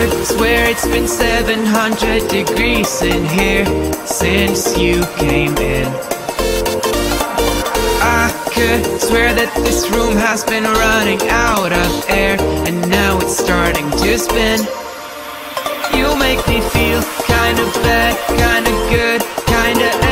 could swear it's been 700 degrees in here since you came in. I could swear that this room has been running out of air, and now it's starting to spin. You make me feel kinda bad, kinda good, kinda